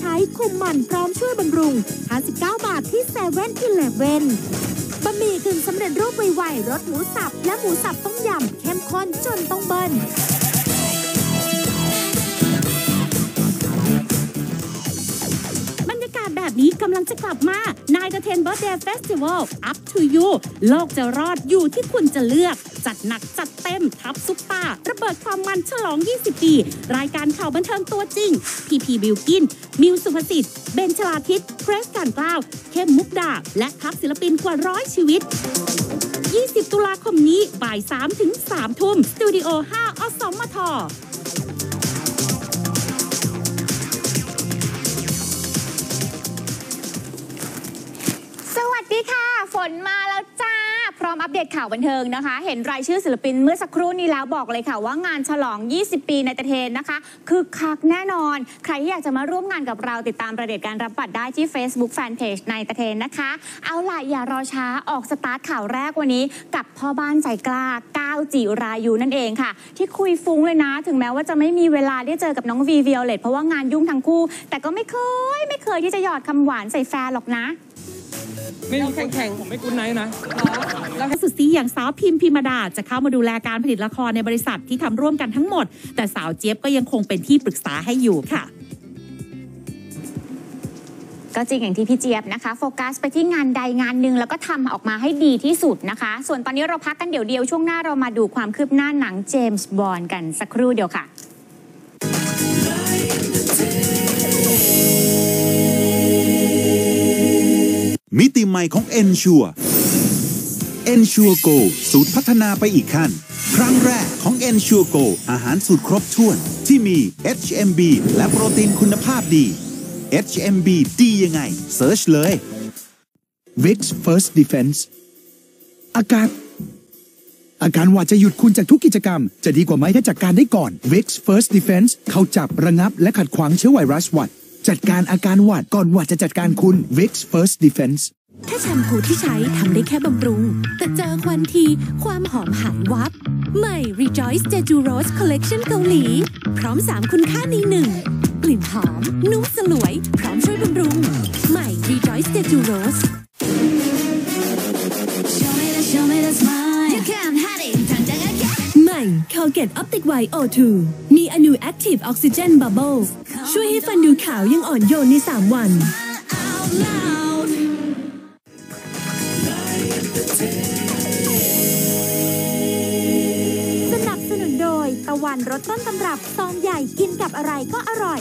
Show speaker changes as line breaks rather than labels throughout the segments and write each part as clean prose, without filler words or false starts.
ใช้คุมมันพร้อมช่วยบำรุง59 บาทที่7-Elevenบะหมี่กึ่งสำเร็จรูปไวๆรสหมูสับและหมูสับต้มยำเข้มข้นจนต้องเบิ้ลแบบนี้กำลังจะกลับมา Nine Ten Birthday Festival Up to You โลกจะรอดอยู่ที่คุณจะเลือกจัดหนักจัดเต็มทับซุปตาระเบิดความมันฉลอง20 ปีรายการข่าวบันเทิงตัวจริงพีบิลกินมิวสุภสิทธิ์เบนชลาทิศเกรซการกล้าวเข้มมุกดาและทัพศิลปินกว่า100 ชีวิต20 ตุลาคมนี้บ่าย 3 ถึง 3 ทุ่มสตูดิโอ 5 อสมท
สวัสดีค่ะฝนมาแล้วจ้าพร้อมอัปเดตข่าวบันเทิงนะคะเห็นรายชื่อศิลปินเมื่อสักครู่นี้แล้วบอกเลยค่ะว่างานฉลอง20 ปีในเทนนะคะคือคักแน่นอนใครที่อยากจะมาร่วมงานกับเราติดตามรายละเอียดการรับบัตรได้ที่ Facebook Fanpage ในเทนนะคะเอาล่ะอย่ารอช้าออกสตาร์ทข่าวแรกวันนี้กับพ่อบ้านใจกล้าก้าวจิรายุนั่นเองค่ะที่คุยฟุ้งเลยนะถึงแม้ว่าจะไม่มีเวลาได้เจอกับน้องวีวิโอเลตเพราะว่างานยุ่งทั้งคู่แต่ก็ไม่เคยที่จะหยอดคำหวานใส่แฟนหรอกนะ
ไม่มีแข่งผมไม่กุ้นไนท์นะ
แล้วสุดซีอย่างสาวพิมพิมดาจะเข้ามาดูแลการผลิตละครในบริษัทที่ทำร่วมกันทั้งหมดแต่สาวเจี๊ยบก็ยังคงเป็นที่ปรึกษาให้อยู่ค่ะ
ก็จริงอย่างที่พี่เจี๊ยบนะคะโฟกัสไปที่งานใดงานหนึ่งแล้วก็ทำออกมาให้ดีที่สุดนะคะส่วนตอนนี้เราพักกันเดี๋ยวช่วงหน้าเรามาดูความคืบหน้าหนังเจมส์บอนด์กันสักครู่เดียวค่ะ
มิติใหม่ของ Ensure Go สูตรพัฒนาไปอีกขั้นครั้งแรกของ Ensure Go อาหารสูตรครบถ้วนที่มี HMB และโปรตีนคุณภาพดี HMB ดียังไงเซิร์ชเลย
Vicks First Defense อาการหวัดจะหยุดคุณจากทุกกิจกรรมจะดีกว่าไหมถ้าจัดการได้ก่อน Vicks First Defense เข้าจับระงับและขัดขวางเชื้อไวรัสหวัดจัดการอาการหวัดก่อนหวัดจะจัดการคุณ Vicks First Defense
แค่แชมพูที่ใช้ทำได้แค่บำรุงแต่เจอควันทีความหอมหายวับใหม่ Rejoice Jeju Rose Collection เกาหลีพร้อม3คุณค่าใน1กลิ่นหอมนุ่มสลวยพร้อมช่วยบำรุงใหม่ Rejoice Jeju Roseใหม่ Colgate Optic White O2 มีอนู Active Oxygen Bubbles ช่วยให้ฟันดูขาวยังอ่อนโยนใน3 วันสนับสนุนโดยตะวันรสต้นตำรับซองใหญ่กินกับอะไรก็อร่อย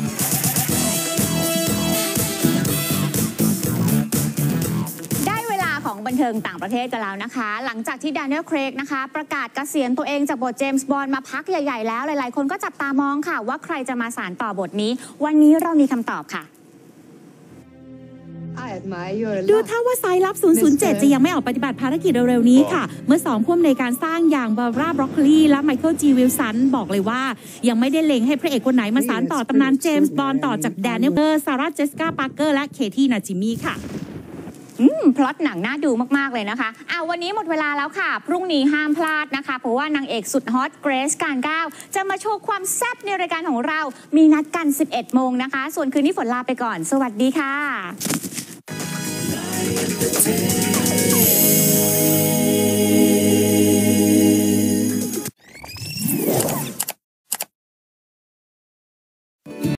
ของบันเทิงต่างประเทศกันแล้วนะคะหลังจากที่แดเนียล เครกนะคะประกาศเกษียณตัวเองจากบทเจมส์บอนด์มาพักใหญ่ๆแล้วหลายๆคนก็จับตามองค่ะว่าใครจะมาสานต่อบทนี้วันนี้เรามีคำตอบค่ะ
ดูท่าว่าสายลับ007จะยังไม่ออกปฏิบัติภารกิจเร็วๆนี้ค่ะเมื่อ2ผู้อำนวยการสร้างอย่างบาร์บรา บรอกโคลีและไมเคิล จี วิลสันบอกเลยว่ายังไม่ได้เล็งให้พระเอกคนไหนมาสานต่อตำนานเจมส์บอนด์ต่อจากแดเนียล ซาร่า เจสสิก้า ปาร์เกอร์และเคที่ นาจิมี่ค่ะ
พล็อตหนังน่าดูมากๆเลยนะคะวันนี้หมดเวลาแล้วค่ะพรุ่งนี้ห้ามพลาดนะคะเพราะว่านางเอกสุดฮอตเกรซการก้าวจะมาโชว์ความแซ่บในรายการของเรามีนัดกัน 11 โมงนะคะส่วนคืนนี้ฝนลาไปก่อนสวัสดีค่ะ